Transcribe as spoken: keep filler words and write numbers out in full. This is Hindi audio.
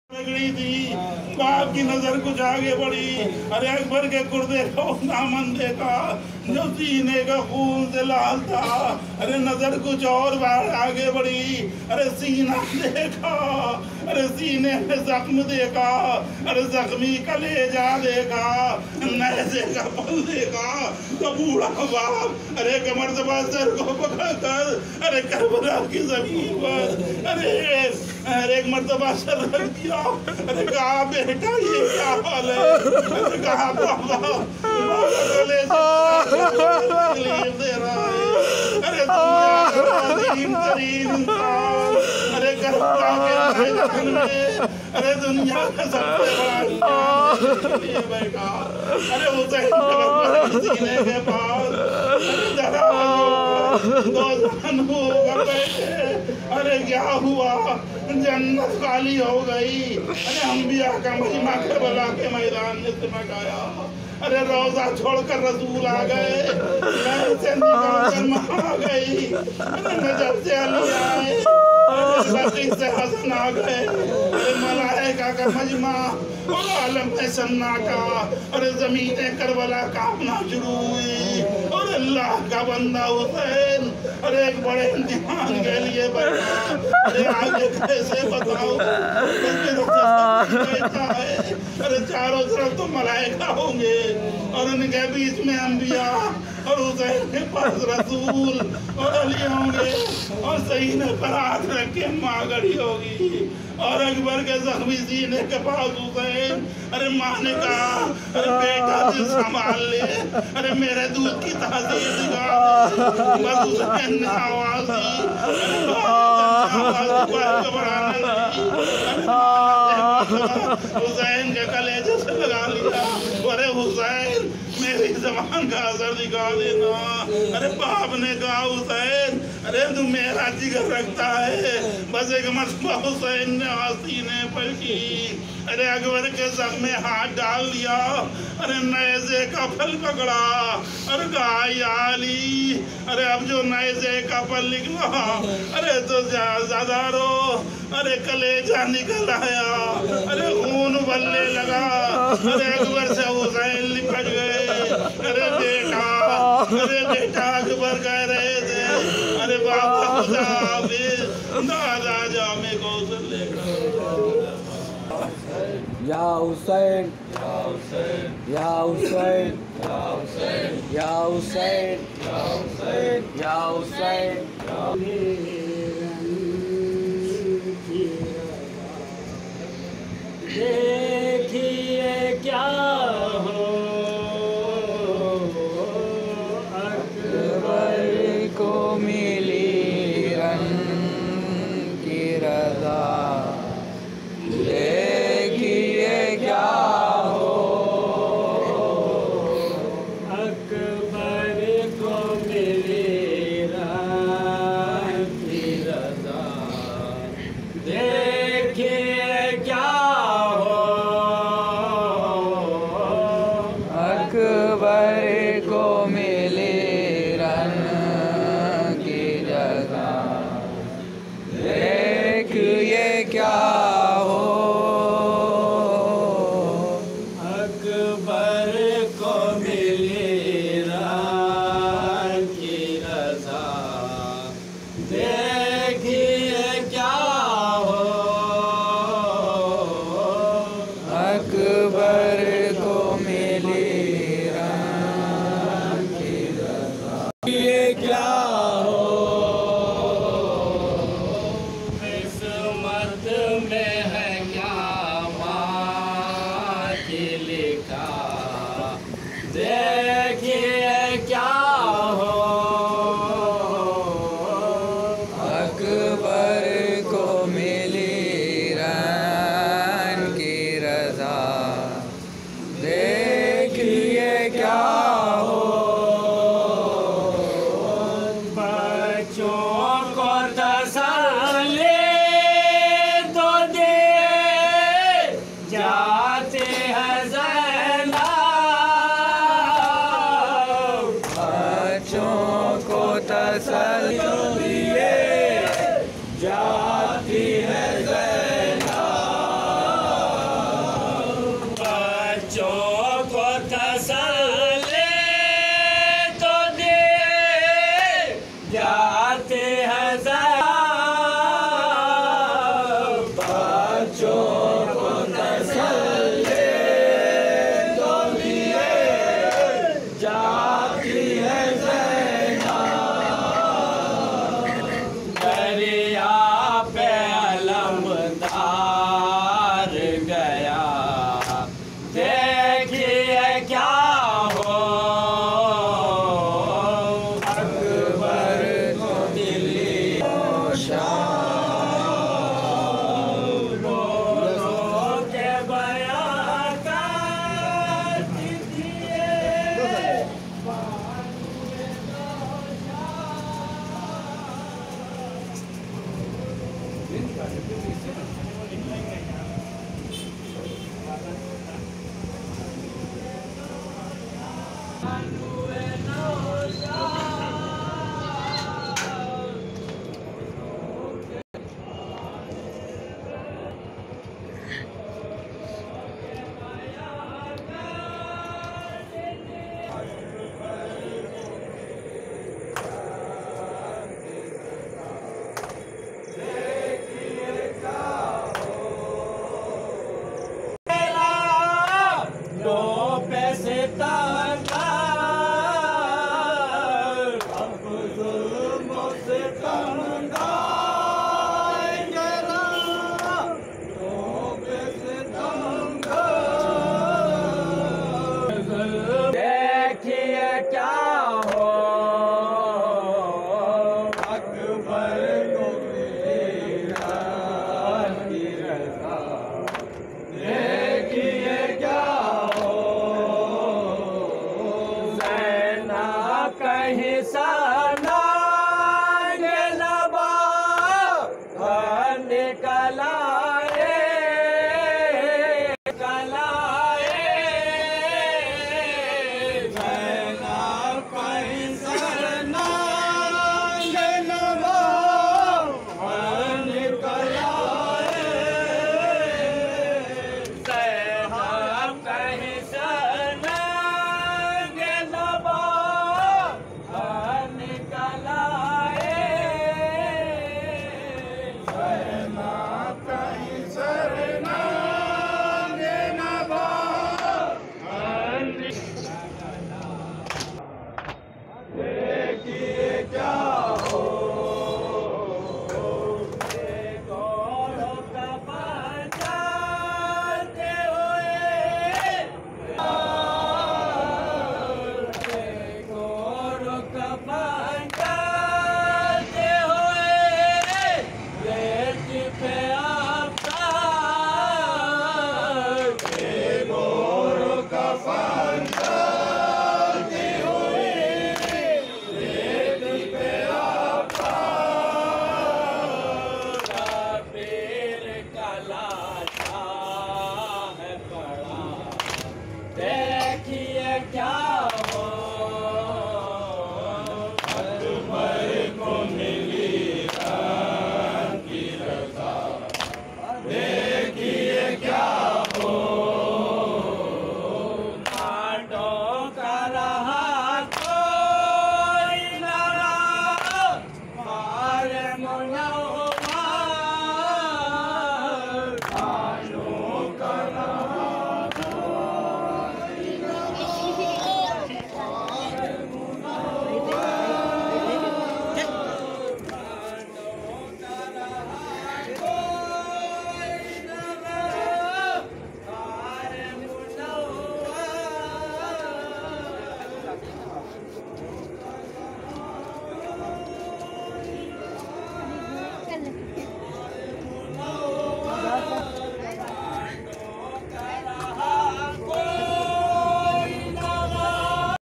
गई थी, बाप की नजर कुछ आगे बढ़ी। अरे अकबर के गुर्दे को दामन देखा जो सीने का खून से लाल था। अरे नजर कुछ और बाहर आगे बढ़ी। अरे सीना देखा, अरे सीने में जख्म देखा, अरे जख्मी कलेजा देखा, नैज़े का पल देखा तो बूढ़ा बाप अरे कमर दबा सर को पकड़ कर अरे करबला की जमीन पर अरे अरे एक मर्तबा सर रख दिया। अरे कहा बेटा ये क्या हाल है? अरे कहा बाबा गले तकलीफ दे रहा है। अरे दुनिया का अजीम तरीन इंसान अरे करबला के मैदान में अरे दुनिया का सबसे बड़ा इंसान बैठा। अरे हुसैन सीने के पास दो जहान होकर बैठे। अरे क्या हुआ? जन्नत खाली हो गई। अरे अंबिया का मजमा करबला के मैदान में सिमट आया। अरे रोजा छोड़कर रसूल आ गए, से निकलकर आ गई। अरे नजर से अली आए, बकी से हसन आ गए। अरे मलाइका का मजमा और आलम में सन्नाटा। अरे जमीन करबला कांपना शुरू हुई और अल्लाह का बंदा हुसैन अरे एक बड़े इम्तिहान के लिए बैठा। अरे आगे कैसे बताओ? अरे चारों तरफ तो मलाइका होंगे और उनके बीच में अंबिया और हुसैन के पास रसूल और अली होंगे और सीने पर हाथ रख के माँ गड़ी होगी और अकबर के जख्मी सीने के पास हुसैन। अरे माँ ने कहा अरे बेटा दिल संभाल ले, अरे मेरे दूध की तासीर दिखा। बस हुसैन ने आवाज दी, हुसैन के कलेजे से लगा लिया। अरे हुसैन मेरी जबान का असर दिखा देना। अरे बाप ने कहा हुसैन अरे तू मेरा जिगर रखता है। बस एक मरतबा हुसैन ने सीने पर की। अरे अकबर के सर में हाथ डाल दिया। अरे नैज़े का फल पकड़ा और कहा या अली अरे अब जो नैज़े का फल निकला अरे तो ज्यादा रो। अरे कलेजा निकल आया, अरे खून उबलने लगा। अरे अकबर से हुसैन लिपट गए। अरे बेटा अरे बेटा अकबर कह रहे थे अरे बाबा खुदा हाफिज़ दादा जामे कौशल लेकर। या हुसैन या हुसैन या हुसैन या हुसैन या हुसैन। देखिए क्या